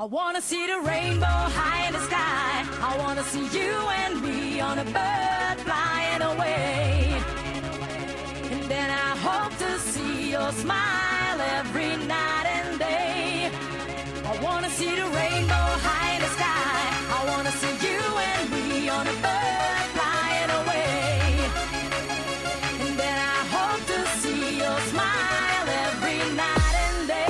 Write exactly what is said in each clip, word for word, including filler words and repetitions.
I wanna see the rainbow high in the sky. I wanna see you and me on a bird flying away. And then I hope to see your smile every night and day. I wanna see the rainbow high in the sky. I wanna see you and me on a bird flying away. And then I hope to see your smile every night and day.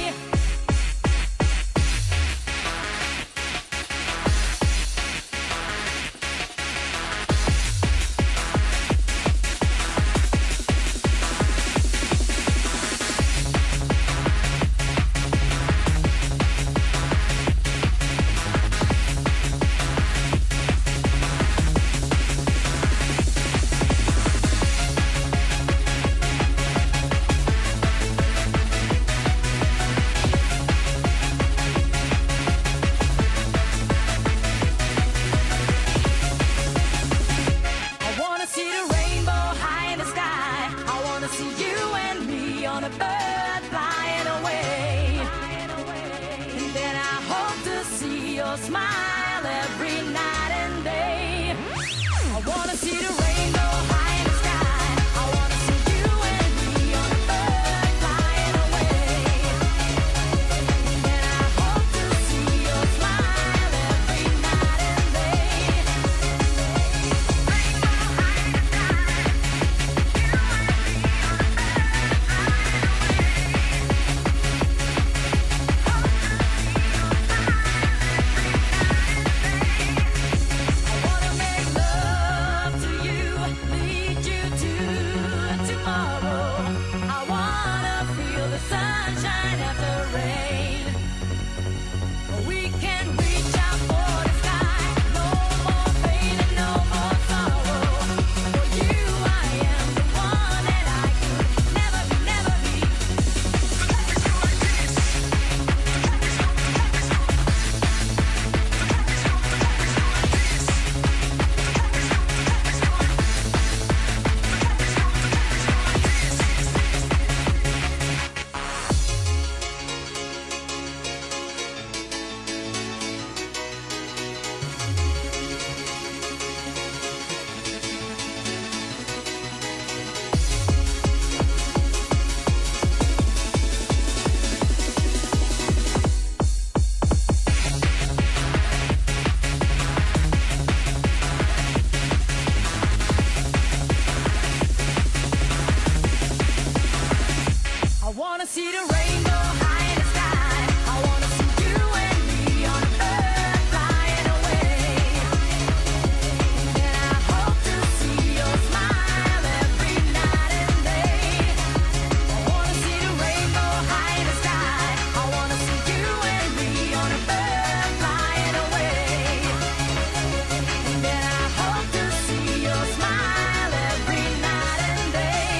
Smile every night and day. I wanna see the rainbow high in the sky. I wanna see you and me on a bird flying away. And I hope to see your smile every night and day. Rainbow high in the sky. You and me on a bird flying away. Hope to see your smile. Sunshine after rain. We can reach out for the sky. No more pain and no more sorrow. For you I am the one that I could never be, never be. The life is not like this. The life is not, the life is not. The life is not, the life is not like this. The life is not, the life is not. The life is not, the life is not like this. I wanna see the rainbow high in the sky. I wanna see you and me on a bird flying away. And I hope to see your smile every night and day. I wanna see the rainbow high in the sky. I wanna see you and me on a bird flying away. And then I hope to see your smile every night and day.